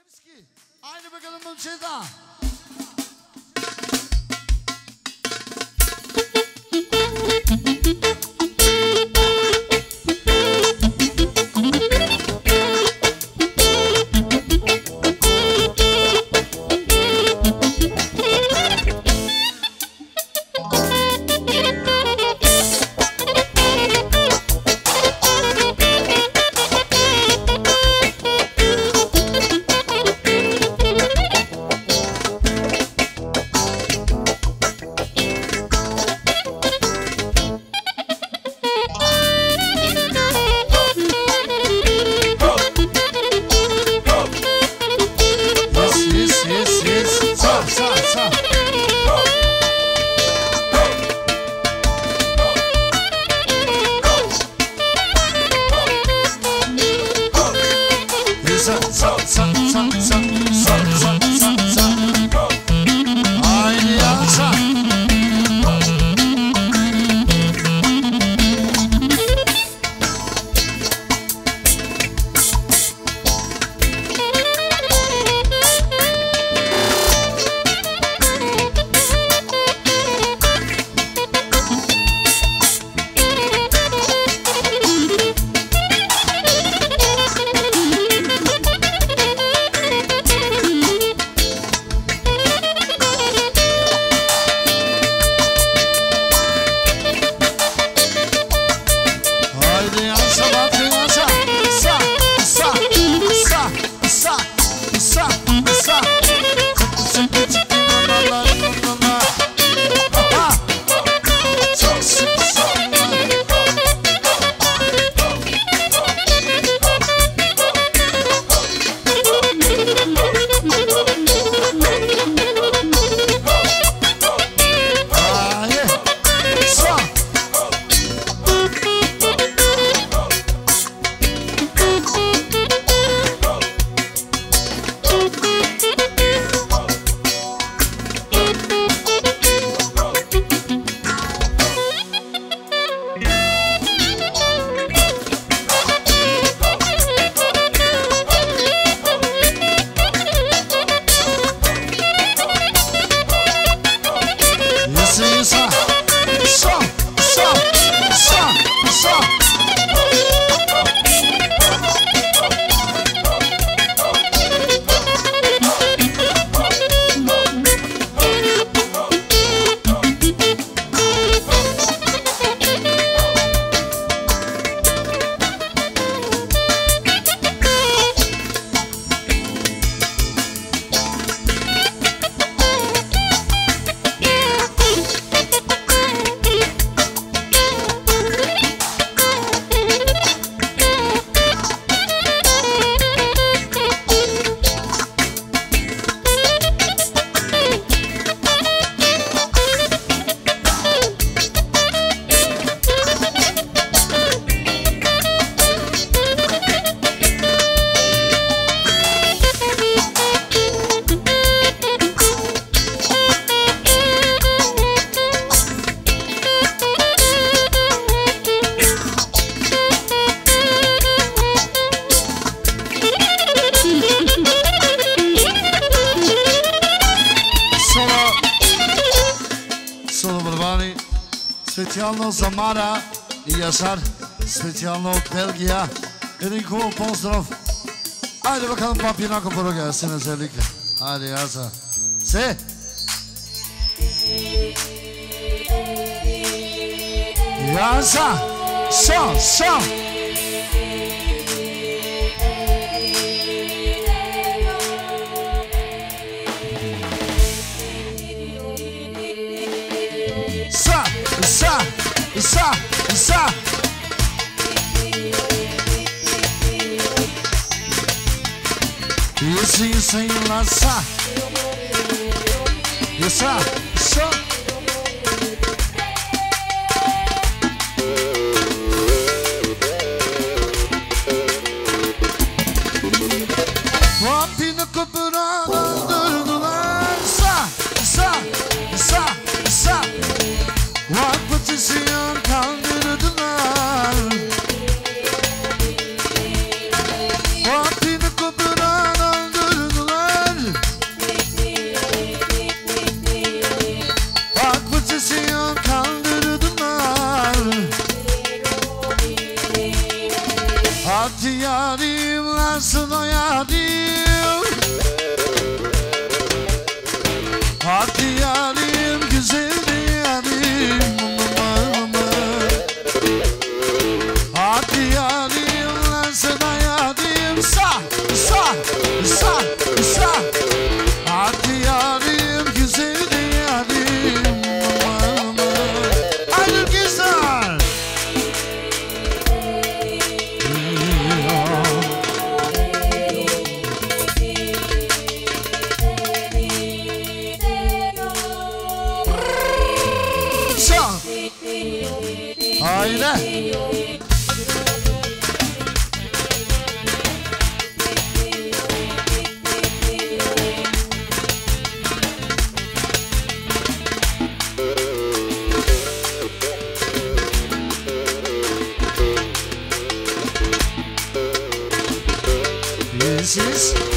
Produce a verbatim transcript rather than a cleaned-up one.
Levski. Aynı bakalım bu şeyda. Специално за Мара и Яшар, специално от Белгия. Един хубав поздрав. Айде бакалам папинако порога, сина Желика. Айде, Яса. Се! Яса! Со, со! Са, са, са, са. Esse sem laçar. Essa, só. Wapina kopurada durdular. Sa, sa, sa, sa. Vakfıtısıyan kaldırdılar. Wapina kopurada durdular. sana yarim. Hadi yarim, güzel yarim. Hadi yarim, lan sana yarim. Sağ, sağ, sağ, sağ. Hadi yarim, güzel yarim. Haydi güzel. Sağ. Haydi. This is